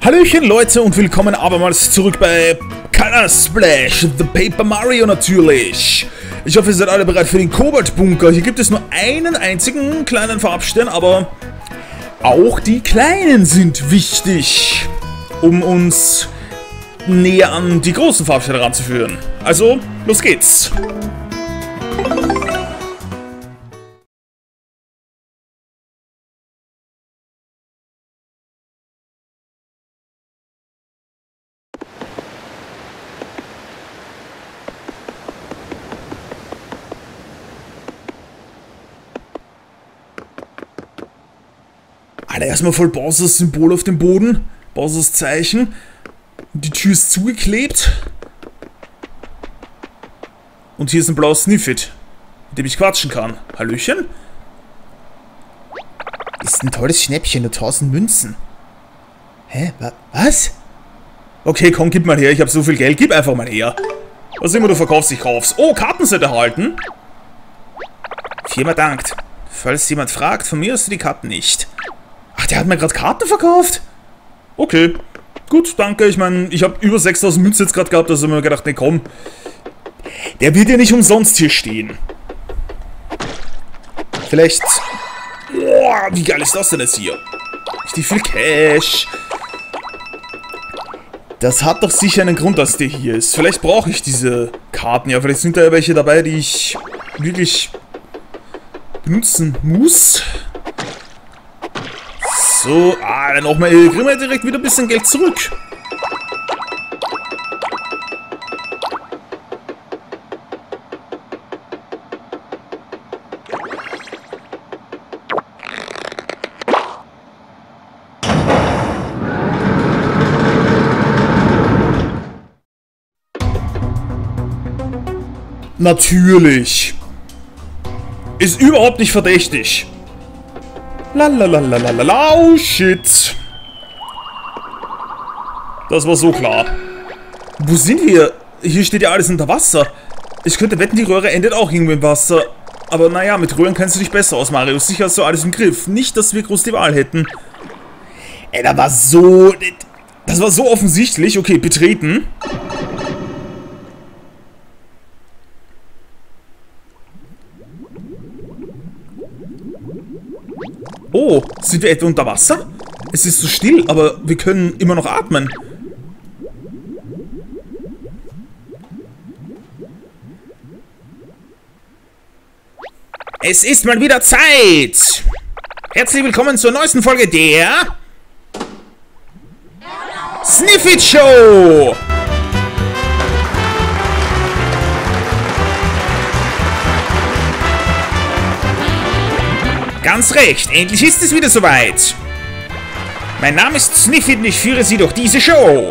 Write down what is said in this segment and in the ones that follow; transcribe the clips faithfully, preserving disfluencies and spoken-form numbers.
Hallöchen Leute und willkommen abermals zurück bei Color Splash, The Paper Mario natürlich. Ich hoffe, ihr seid alle bereit für den Kobold-Bunker. Hier gibt es nur einen einzigen kleinen Farbstern, aber auch die kleinen sind wichtig, um uns näher an die großen Farbsterne ranzuführen. Also, los geht's. Alter, erstmal voll Bowsers Symbol auf dem Boden. Bowsers Zeichen. Und die Tür ist zugeklebt. Und hier ist ein blaues Sniffit, mit dem ich quatschen kann. Hallöchen? Ist ein tolles Schnäppchen, nur tausend Münzen. Hä? Wa was? Okay, komm, gib mal her. Ich habe so viel Geld. Gib einfach mal her. Was immer du verkaufst, ich kauf's. Oh, Kartenset erhalten. Firma dankt. Falls jemand fragt, von mir hast du die Karten nicht. Ach, der hat mir gerade Karten verkauft? Okay. Gut, danke. Ich meine, ich habe über sechstausend Münzen jetzt gerade gehabt, also habe ich mir gedacht, ne komm. Der wird ja nicht umsonst hier stehen. Vielleicht... Boah, wie geil ist das denn jetzt hier? Richtig viel Cash. Das hat doch sicher einen Grund, dass der hier ist. Vielleicht brauche ich diese Karten. Ja, vielleicht sind da ja welche dabei, die ich wirklich benutzen muss. So, ah, dann auch mal, kriegen wir direkt wieder ein bisschen Geld zurück. Natürlich. Ist überhaupt nicht verdächtig. Lalalala, oh shit. Das war so klar. Wo sind wir? Hier steht ja alles unter Wasser. Ich könnte wetten, die Röhre endet auch irgendwo im Wasser. Aber naja, mit Röhren kennst du dich besser aus, Mario. Sicher hast du alles im Griff. Nicht, dass wir groß die Wahl hätten. Ey, das war so... Das war so offensichtlich. Okay, betreten. Oh, sind wir etwa unter Wasser? Es ist so still, aber wir können immer noch atmen. Es ist mal wieder Zeit! Herzlich willkommen zur neuesten Folge der Sniffit Show! Ganz recht, endlich ist es wieder soweit. Mein Name ist Sniffit und ich führe Sie durch diese Show.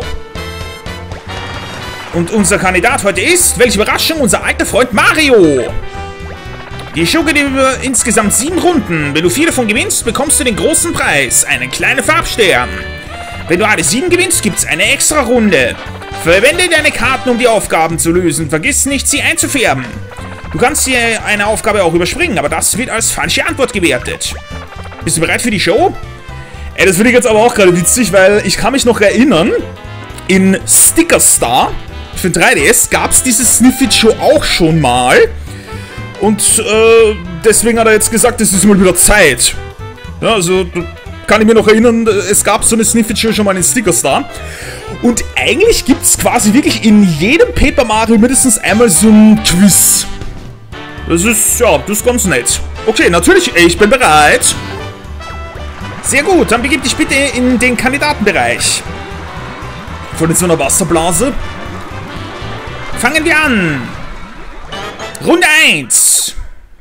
Und unser Kandidat heute ist, welche Überraschung, unser alter Freund Mario. Die Show geht über insgesamt sieben Runden. Wenn du vier davon gewinnst, bekommst du den großen Preis, einen kleinen Farbstern. Wenn du alle sieben gewinnst, gibt es eine extra Runde. Verwende deine Karten, um die Aufgaben zu lösen. Vergiss nicht, sie einzufärben. Du kannst hier eine Aufgabe auch überspringen, aber das wird als falsche Antwort gewertet. Bist du bereit für die Show? Ey, das finde ich jetzt aber auch gerade witzig, weil ich kann mich noch erinnern, in Sticker Star für drei D S gab es diese Sniffit Show auch schon mal. Und äh, deswegen hat er jetzt gesagt, es ist mal wieder Zeit. Ja, also kann ich mir noch erinnern, es gab so eine Sniffit Show schon mal in Sticker Star. Und eigentlich gibt es quasi wirklich in jedem Paper Mario mindestens einmal so ein Quiz. Das ist, ja, das ist ganz nett. Okay, natürlich, ich bin bereit. Sehr gut, dann begib dich bitte in den Kandidatenbereich. Von so einer Wasserblase. Fangen wir an. Runde eins.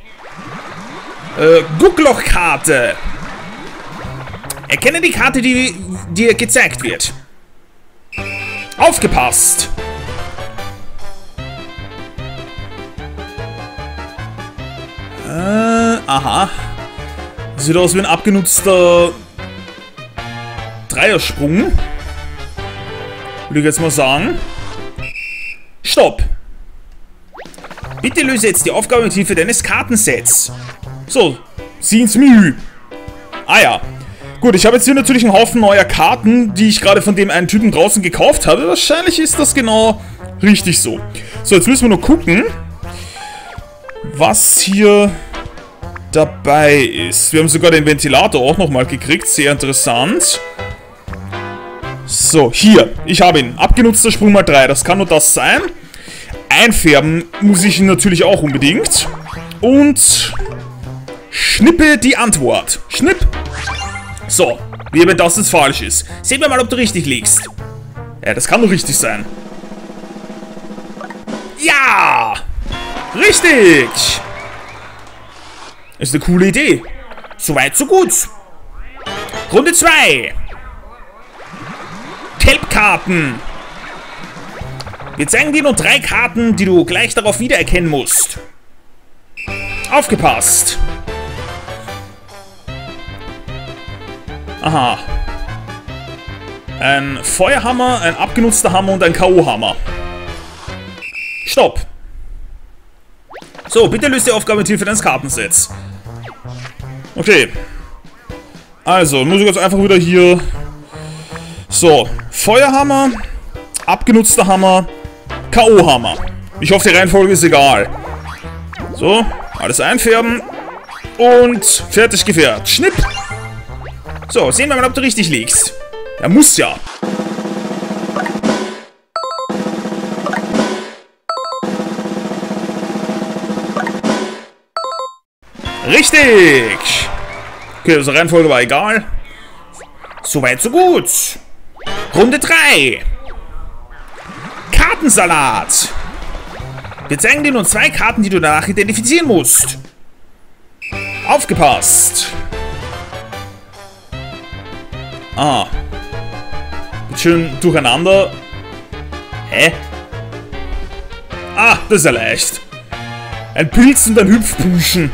Äh, Gucklochkarte. Erkenne die Karte, die dir gezeigt wird. Aufgepasst. Äh, aha. Sieht aus wie ein abgenutzter Dreiersprung. Würde ich jetzt mal sagen. Stopp. Bitte löse jetzt die Aufgabe mit Hilfe deines Kartensets. So, sieh ins Menü. Ah ja. Gut, ich habe jetzt hier natürlich einen Haufen neuer Karten, die ich gerade von dem einen Typen draußen gekauft habe. Wahrscheinlich ist das genau richtig so. So, jetzt müssen wir nur gucken, was hier dabei ist. Wir haben sogar den Ventilator auch nochmal gekriegt. Sehr interessant. So, hier. Ich habe ihn. Abgenutzter Sprung mal drei. Das kann nur das sein. Einfärben muss ich ihn natürlich auch unbedingt. Und schnippe die Antwort. Schnipp. So, wie wenn das jetzt falsch ist. Sehen wir mal, ob du richtig liegst. Ja, das kann doch richtig sein. Ja! Richtig! Ist eine coole Idee. Soweit, so gut. Runde zwei. Kelbkarten. Wir zeigen dir nur drei Karten, die du gleich darauf wiedererkennen musst. Aufgepasst. Aha. Ein Feuerhammer, ein abgenutzter Hammer und ein K O-Hammer. Stopp. So, bitte löst die Aufgabe mit Hilfe deines Kartensets. Okay. Also, muss ich jetzt einfach wieder hier... So, Feuerhammer, abgenutzter Hammer, K O-Hammer. Ich hoffe, die Reihenfolge ist egal. So, alles einfärben. Und fertig gefärbt. Schnipp. So, sehen wir mal, ob du richtig liegst. Er muss ja. Richtig! Okay, also Reihenfolge war egal. Soweit, so gut. Runde drei. Kartensalat. Wir zeigen dir nur zwei Karten, die du danach identifizieren musst. Aufgepasst. Ah. Geht schön durcheinander. Hä? Ah, das ist ja leicht. Ein Pilz und ein Hüpfbuschen.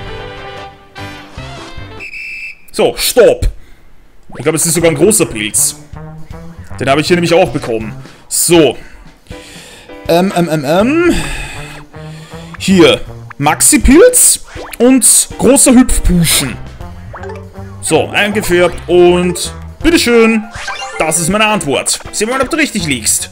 So, stopp. Ich glaube, es ist sogar ein großer Pilz. Den habe ich hier nämlich auch bekommen. So. Ähm, ähm, ähm, ähm. Hier. Maxi-Pilz und großer Hüpfbuschen. So, eingefärbt und... Bitteschön. Das ist meine Antwort. Sehen wir mal, ob du richtig liegst.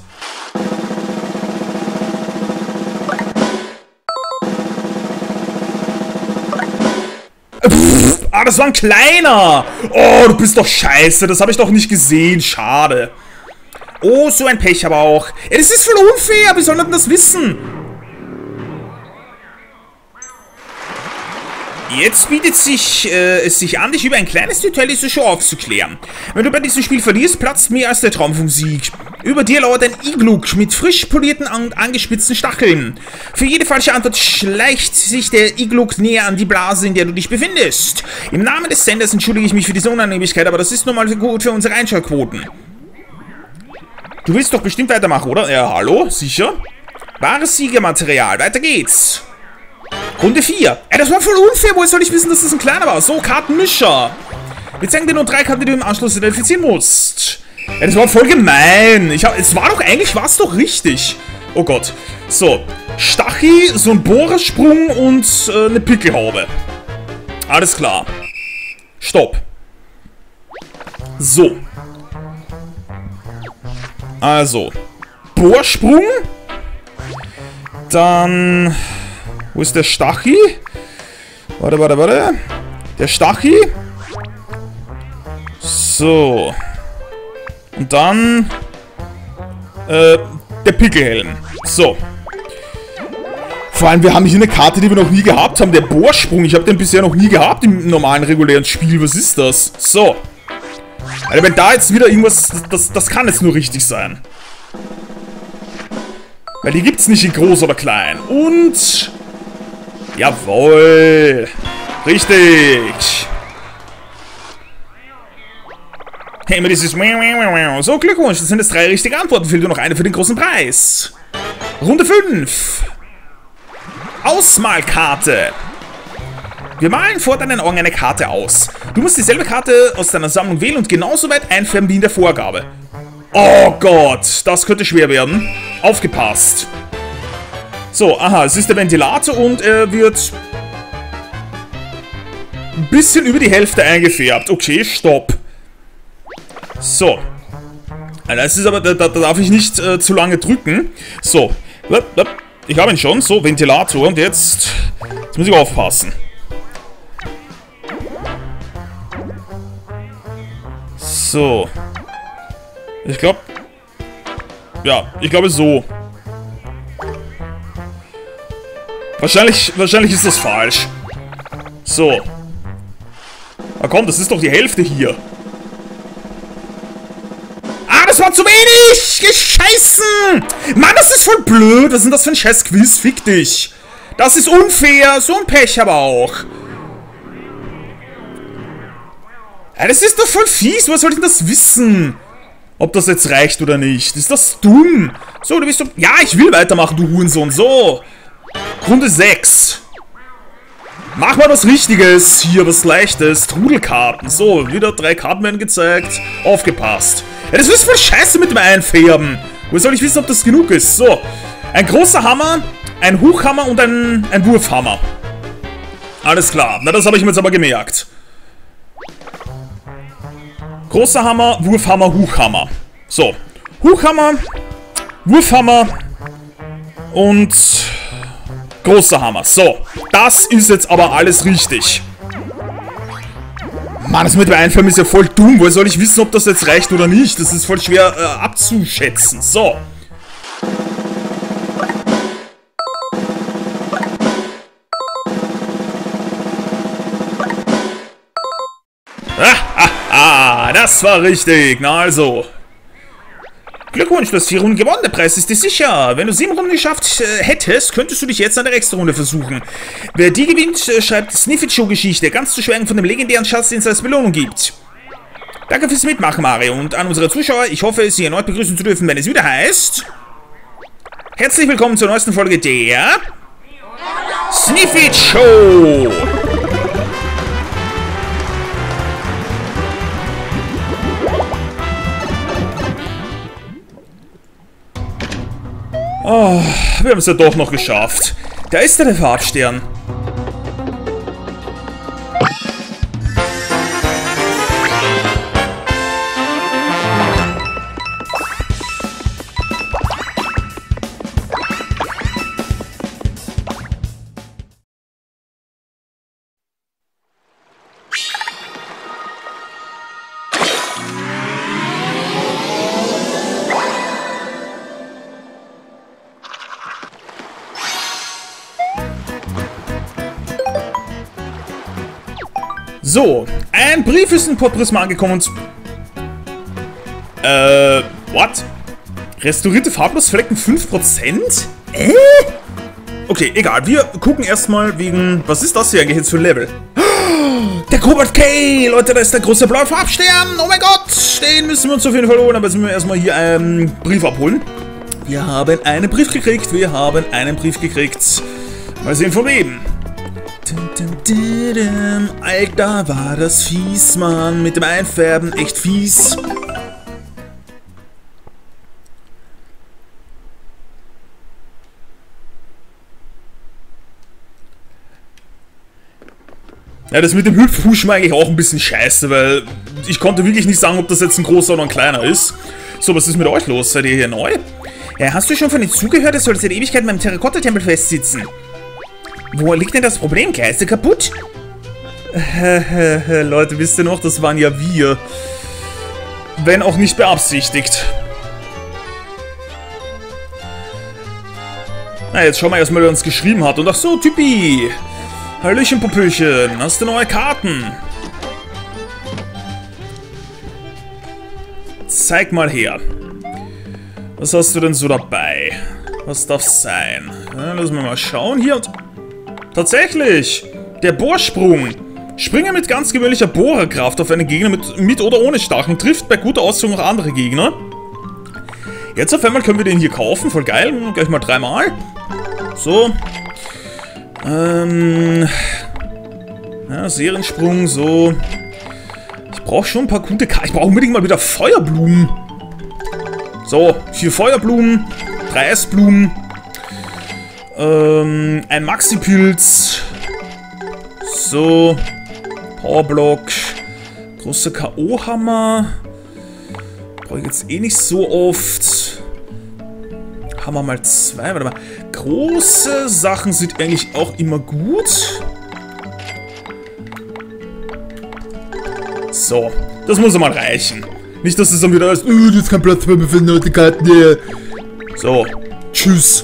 Pff, ah, das war ein kleiner. Oh, du bist doch scheiße. Das habe ich doch nicht gesehen. Schade. Oh, so ein Pech aber auch. Ja, das ist voll unfair. Wie soll man denn das wissen? Jetzt bietet sich, äh, es sich an, dich über ein kleines Detail dieser Show aufzuklären. Wenn du bei diesem Spiel verlierst, platzt mehr als der Traum vom Sieg. Über dir lauert ein Igluk mit frisch polierten und angespitzten Stacheln. Für jede falsche Antwort schleicht sich der Igluk näher an die Blase, in der du dich befindest. Im Namen des Senders entschuldige ich mich für diese Unannehmlichkeit, aber das ist nun mal gut für unsere Einschaltquoten. Du willst doch bestimmt weitermachen, oder? Ja, hallo? Sicher? Wahres Siegermaterial. Weiter geht's. Runde vier. Ey, das war voll unfair. Woher soll ich wissen, dass das ein kleiner war? So, Kartenmischer. Wir zeigen dir nur drei Karten, die du im Anschluss identifizieren musst. Ey, das war voll gemein. Ich hab, es war doch, eigentlich war es doch richtig. Oh Gott. So, Stachi, so ein Bohrersprung und äh, eine Pickelhaube. Alles klar. Stopp. So. Also. Bohrsprung. Dann... Wo ist der Stachi? Warte, warte, warte. Der Stachi. So. Und dann... Äh, der Pickelhelm. So. Vor allem, wir haben hier eine Karte, die wir noch nie gehabt haben. Der Bohrsprung. Ich habe den bisher noch nie gehabt im normalen, regulären Spiel. Was ist das? So. Also wenn da jetzt wieder irgendwas... Das, das kann jetzt nur richtig sein. Weil die gibt's nicht in groß oder klein. Und... Jawohl. Richtig. Hey, immer dieses... So, Glückwunsch. Das sind jetzt drei richtige Antworten. Fehlt nur noch eine für den großen Preis. Runde fünf. Ausmalkarte. Wir malen vor deinen Augen eine Karte aus. Du musst dieselbe Karte aus deiner Sammlung wählen und genauso weit einfärben wie in der Vorgabe. Oh Gott, das könnte schwer werden. Aufgepasst. So, aha, es ist der Ventilator und er wird ein bisschen über die Hälfte eingefärbt. Okay, stopp. So. Das ist aber, da, da darf ich nicht äh, zu lange drücken. So. Ich habe ihn schon. So, Ventilator. Und jetzt, jetzt muss ich aufpassen. So. Ich glaube... Ja, ich glaube so. Wahrscheinlich, wahrscheinlich ist das falsch. So. Na komm, das ist doch die Hälfte hier. Ah, das war zu wenig! Gescheißen! Mann, das ist voll blöd. Was ist denn das für ein scheiß Quiz? Fick dich. Das ist unfair. So ein Pech aber auch. Ja, das ist doch voll fies. Woher soll ich denn das wissen? Ob das jetzt reicht oder nicht. Ist das dumm? So, du bist so... Ja, ich will weitermachen, du Hurensohn. So. Runde sechs. Mach mal was Richtiges. Hier, was Leichtes. Trudelkarten. So, wieder drei Karten werden gezeigt. Aufgepasst. Ja, das ist voll scheiße mit dem Einfärben. Woher soll ich wissen, ob das genug ist? So. Ein großer Hammer, ein Hochhammer und ein, ein Wurfhammer. Alles klar. Na, das habe ich mir jetzt aber gemerkt. Großer Hammer, Wurfhammer, Hochhammer. So. Hochhammer, Wurfhammer und großer Hammer. So. Das ist jetzt aber alles richtig. Mann, das mit dem Einfärben ist ja voll dumm. Woher soll ich wissen, ob das jetzt reicht oder nicht? Das ist voll schwer äh, abzuschätzen. So. Ah, das war richtig. Na also. Glückwunsch, du hast vier Runden gewonnen. Der Preis ist dir sicher. Wenn du sieben Runden geschafft äh, hättest, könntest du dich jetzt an der extra Runde versuchen. Wer die gewinnt, äh, schreibt Sniffit-Show-Geschichte. Ganz zu schweigen von dem legendären Schatz, den es als Belohnung gibt. Danke fürs Mitmachen, Mario. Und an unsere Zuschauer, ich hoffe, Sie erneut begrüßen zu dürfen, wenn es wieder heißt... Herzlich willkommen zur neuesten Folge der... Sniffit-Show! Oh, wir haben es ja doch noch geschafft. Da ist ja der Farbstern. So, ein Brief ist in Port Prisma angekommen und... Äh, what? Restaurierte Farblos-Flecken fünf Prozent? Äh? Okay, egal. Wir gucken erstmal wegen... Was ist das hier eigentlich jetzt für ein Level? Der Cobalt K! Leute, da ist der große blaue Farbstern! Oh mein Gott! Den müssen wir uns auf jeden Fall holen, aber jetzt müssen wir erstmal hier einen Brief abholen. Wir haben einen Brief gekriegt. Wir haben einen Brief gekriegt. Mal sehen von wem. Alter, war das fies, Mann. Mit dem Einfärben, echt fies. Ja, das mit dem Hüpfhuschen war eigentlich auch ein bisschen scheiße, weil ich konnte wirklich nicht sagen, ob das jetzt ein großer oder ein kleiner ist. So, was ist mit euch los? Seid ihr hier neu? Ja, hast du schon von den zugehört? Er soll seit Ewigkeit beim Terrakotta-Tempel festsitzen. Wo liegt denn das Problem? Klar, ist er kaputt? Leute, wisst ihr noch, das waren ja wir. Wenn auch nicht beabsichtigt. Na, jetzt schauen wir erstmal, wer uns geschrieben hat. Und ach so, Typi. Hallöchen, Popöchen. Hast du neue Karten? Zeig mal her. Was hast du denn so dabei? Was darf's sein? Ja, lassen wir mal schauen. Hier und... Tatsächlich! Der Bohrsprung. Springe mit ganz gewöhnlicher Bohrerkraft auf einen Gegner mit, mit oder ohne Stacheln. Trifft bei guter Ausführung auch andere Gegner. Jetzt auf einmal können wir den hier kaufen. Voll geil. Gleich mal dreimal. So. Ähm... Ja, Seriensprung, so. Ich brauche schon ein paar gute Karten. Ich brauche unbedingt mal wieder Feuerblumen. So, vier Feuerblumen. Drei Eisblumen. Ähm, ein Maxi-Pilz. So. Powerblock. Großer K O-Hammer. Brauche ich jetzt eh nicht so oft. Haben wir mal zwei. Warte mal. Große Sachen sind eigentlich auch immer gut. So. Das muss mal reichen. Nicht, dass es dann wieder ist. Oh, das ist kein Platz mehr für neue Karten hier. So. Tschüss.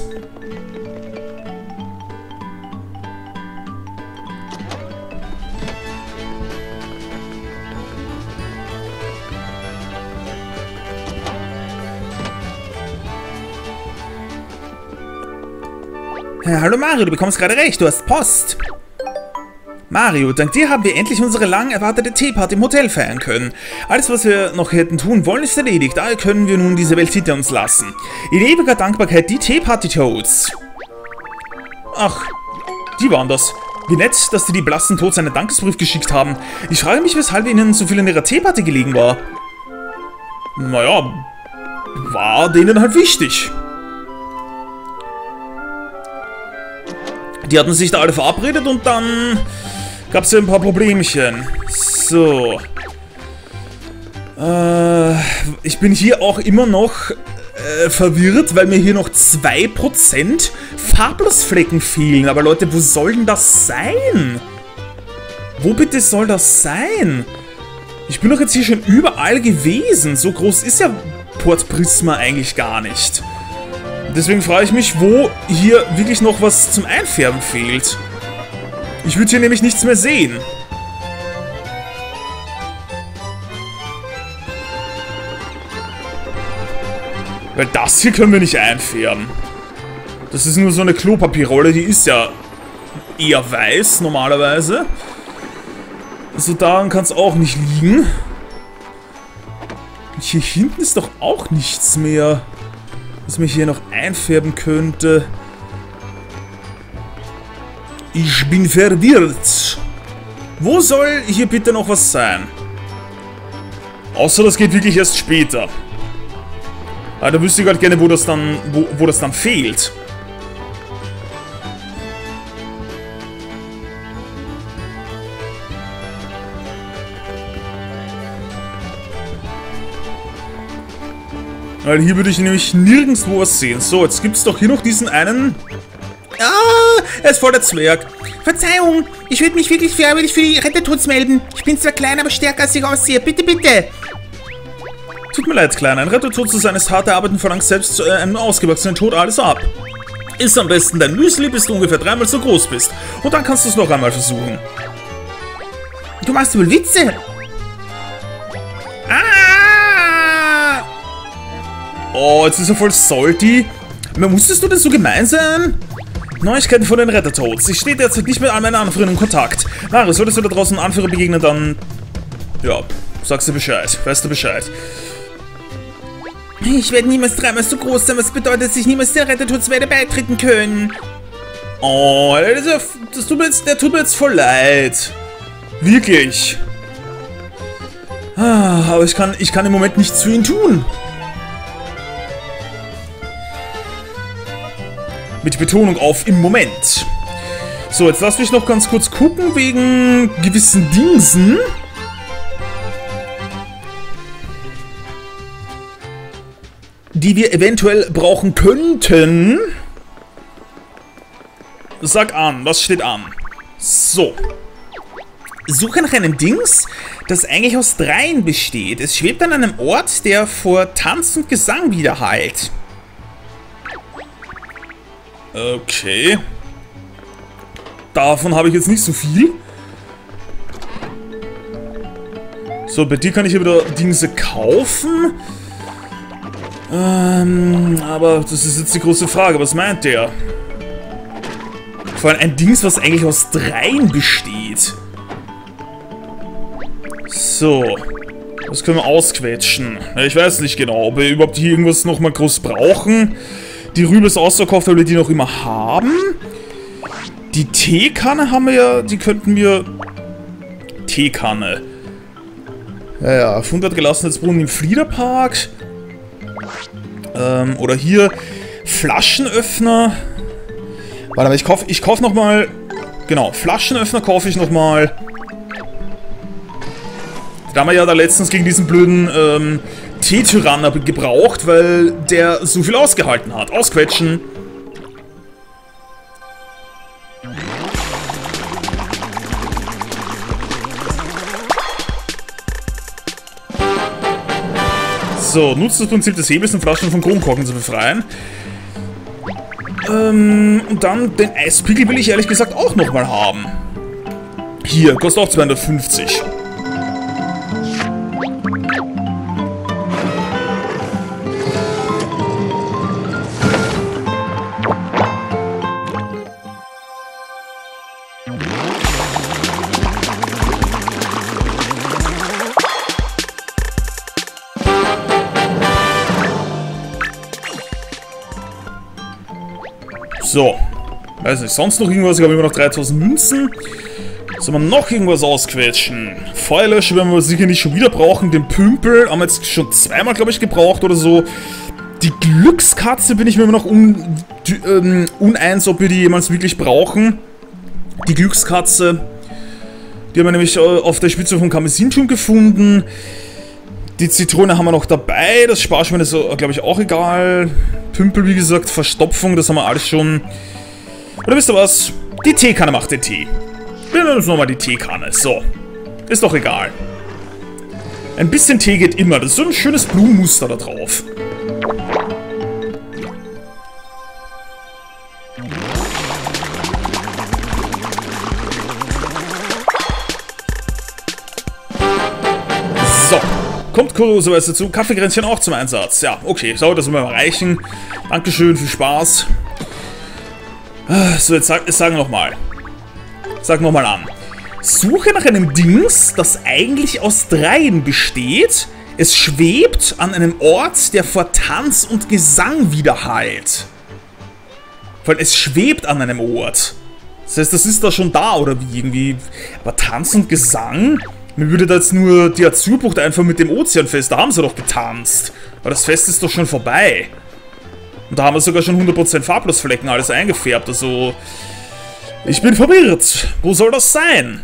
Hallo Mario, du bekommst gerade recht, du hast Post. Mario, dank dir haben wir endlich unsere lang erwartete Teeparty im Hotel feiern können. Alles, was wir noch hätten tun wollen, ist erledigt. Daher können wir nun diese Welt hinter uns lassen. In ewiger Dankbarkeit, die Teeparty-Toads. Ach, die waren das. Wie nett, dass die die blassen Toads einen Dankesbrief geschickt haben. Ich frage mich, weshalb ihnen so viel in ihrer Teeparty gelegen war. Naja, war denen halt wichtig. Die hatten sich da alle verabredet und dann gab es ja ein paar Problemchen. So. Äh, ich bin hier auch immer noch äh, verwirrt, weil mir hier noch zwei Prozent Farblusflecken fehlen. Aber Leute, wo soll denn das sein? Wo bitte soll das sein? Ich bin doch jetzt hier schon überall gewesen. So groß ist ja Port Prisma eigentlich gar nicht. Deswegen frage ich mich, wo hier wirklich noch was zum Einfärben fehlt. Ich würde hier nämlich nichts mehr sehen. Weil das hier können wir nicht einfärben. Das ist nur so eine Klopapierrolle, die ist ja eher weiß normalerweise. Also daran kann es auch nicht liegen. Und hier hinten ist doch auch nichts mehr, was mich hier noch einfärben könnte. Ich bin verwirrt. Wo soll hier bitte noch was sein? Außer das geht wirklich erst später. Aber da wüsste ich halt gerne, wo das dann, wo, wo das dann fehlt. Weil hier würde ich nämlich nirgendwo was sehen. So, jetzt gibt es doch hier noch diesen einen... Ah, er ist voll der Zwerg. Verzeihung, ich würde mich wirklich freiwillig für die Rettertoads melden. Ich bin zwar klein, aber stärker als ich aussehe. Bitte, bitte. Tut mir leid, Kleiner. Ein Rettertod zu sein ist harte Arbeit und verlangt selbst äh, einem ausgewachsenen Tod alles ab. Iss am besten dein Müsli, bis du ungefähr dreimal so groß bist. Und dann kannst du es noch einmal versuchen. Du machst wohl Witze. Ah! Oh, jetzt ist er voll salty. Musstest du denn so gemein sein? Neuigkeiten von den Rettertoads. Ich stehe derzeit nicht mit all meinen Anführern in Kontakt. Mario, solltest du da draußen einen Anführer begegnen, dann... Ja, sagst du Bescheid. Weißt du Bescheid. Ich werde niemals dreimal so groß sein, was bedeutet, dass ich niemals der Rettertoads werde beitreten können. Oh, das, ja, das tut mir jetzt, der tut mir jetzt voll leid. Wirklich. Ah, aber ich kann, ich kann im Moment nichts für ihn tun. Mit Betonung auf im Moment. So, jetzt lass mich noch ganz kurz gucken wegen gewissen Dingsen. Die wir eventuell brauchen könnten. Sag an, was steht an? So. Suche nach einem Dings, das eigentlich aus dreien besteht. Es schwebt an einem Ort, der vor Tanz und Gesang widerhallt. Okay. Davon habe ich jetzt nicht so viel. So, bei dir kann ich hier wieder Dinge kaufen. Ähm, aber das ist jetzt die große Frage. Was meint der? Vor allem ein Dings, was eigentlich aus dreien besteht. So. Das können wir ausquetschen. Ich weiß nicht genau, ob wir überhaupt hier irgendwas nochmal groß brauchen. Die Rübe ist ausverkauft, weil wir die noch immer haben. Die Teekanne haben wir ja, die könnten wir... Teekanne. Ja, ja, hundert Gelassenheitsbrunnen im Fliederpark. Ähm, oder hier Flaschenöffner. Warte mal, ich kaufe ich kauf nochmal... Genau, Flaschenöffner kaufe ich nochmal. Da haben wir ja da letztens gegen diesen blöden ähm, T-Tyranner gebraucht, weil der so viel ausgehalten hat. Ausquetschen. So, nutzt das Prinzip des Hebels, um Flaschen von Kronkorken zu befreien. Ähm, und dann den Eispickel will ich ehrlich gesagt auch nochmal haben. Hier, kostet auch zweihundertfünfzig. So, weiß nicht, sonst noch irgendwas? Ich habe immer noch dreitausend Münzen. Sollen wir noch irgendwas ausquetschen? Feuerlöscher werden wir sicher nicht schon wieder brauchen. Den Pümpel haben wir jetzt schon zweimal, glaube ich, gebraucht oder so. Die Glückskatze bin ich mir immer noch un ähm, uneins, ob wir die jemals wirklich brauchen. Die Glückskatze, die haben wir nämlich auf der Spitze vom Karmesinturm gefunden. Die Zitrone haben wir noch dabei, das Sparschwein ist, glaube ich, auch egal. Pümpel, wie gesagt, Verstopfung, das haben wir alles schon. Oder wisst ihr was? Die Teekanne macht den Tee. Wir nehmen uns nochmal die Teekanne. So. Ist doch egal. Ein bisschen Tee geht immer. Das ist so ein schönes Blumenmuster da drauf. So. Kommt kurioserweise zu Kaffeekränzchen auch zum Einsatz. Ja, okay, so, das soll mal reichen. Dankeschön, viel Spaß. So, jetzt sag, sag nochmal. Sag nochmal an. Suche nach einem Dings, das eigentlich aus Dreien besteht. Es schwebt an einem Ort, der vor Tanz und Gesang widerhallt. Weil es schwebt an einem Ort. Das heißt, das ist da schon da, oder wie irgendwie. Aber Tanz und Gesang? Mir würde da jetzt nur die Azurbucht einfach mit dem Ozeanfest, da haben sie doch getanzt. Aber das Fest ist doch schon vorbei. Und da haben wir sogar schon hundert Prozent Farblosflecken alles eingefärbt, also... Ich bin verwirrt. Wo soll das sein?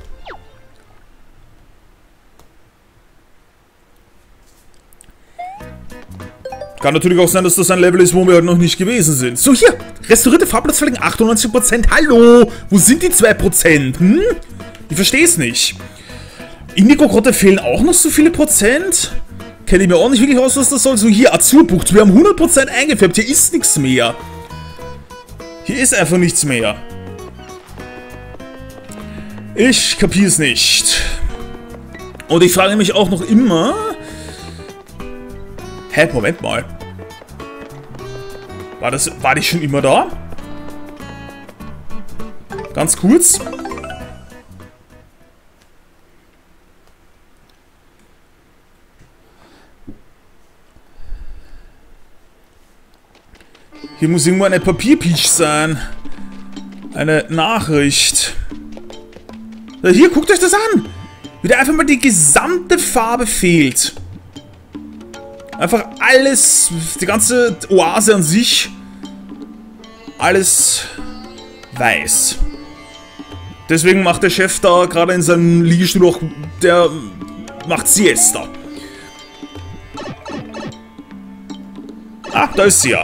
Kann natürlich auch sein, dass das ein Level ist, wo wir halt noch nicht gewesen sind. So, hier! Restaurierte Farblosflecken achtundneunzig Prozent. Hallo! Wo sind die zwei Prozent? Hm? Ich verstehe es nicht. Indigo-Grotte fehlen auch noch so viele Prozent? Kenne ich mir auch nicht wirklich aus, was das soll. So, hier, Azurbucht. Wir haben hundert Prozent eingefärbt. Hier ist nichts mehr. Hier ist einfach nichts mehr. Ich kapiere es nicht. Und ich frage mich auch noch immer... Hä, Moment mal. War das... War die schon immer da? Ganz kurz. Hier muss irgendwo eine Papierpiech sein. Eine Nachricht. Hier, guckt euch das an! Wieder einfach mal die gesamte Farbe fehlt. Einfach alles, die ganze Oase an sich, alles weiß. Deswegen macht der Chef da gerade in seinem Liegestuhl auch, der macht Siesta. Ah, da ist sie ja.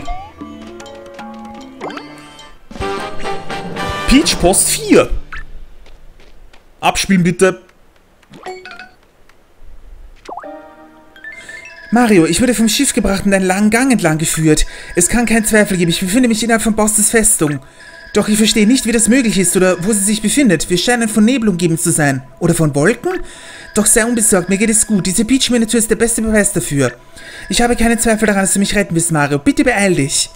Peach Post vier. Abspielen bitte. Mario, ich wurde vom Schiff gebracht und einen langen Gang entlang geführt. Es kann keinen Zweifel geben, ich befinde mich innerhalb von Bostes Festung. Doch ich verstehe nicht, wie das möglich ist oder wo sie sich befindet. Wir scheinen von Nebel umgeben zu sein. Oder von Wolken? Doch sei unbesorgt, mir geht es gut. Diese Peach-Miniatur ist der beste Beweis dafür. Ich habe keinen Zweifel daran, dass du mich retten wirst, Mario. Bitte beeil dich.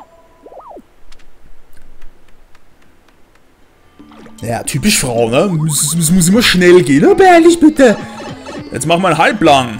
Ja, typisch Frau, ne? Es, es muss immer schnell gehen. Oh, beeil dich bitte. Jetzt mach mal halblang.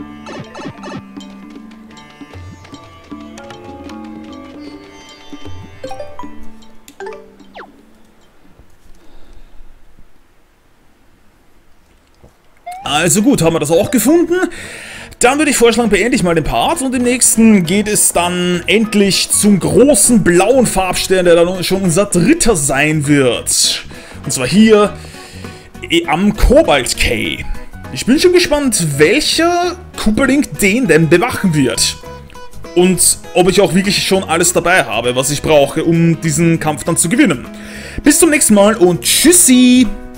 Also gut, haben wir das auch gefunden. Dann würde ich vorschlagen, beende ich mal den Part und im nächsten geht es dann endlich zum großen blauen Farbstern, der dann schon unser dritter sein wird. Und zwar hier am Cobalt Cay. Ich bin schon gespannt, welcher Koopa-Link den denn bewachen wird. Und ob ich auch wirklich schon alles dabei habe, was ich brauche, um diesen Kampf dann zu gewinnen. Bis zum nächsten Mal und tschüssi!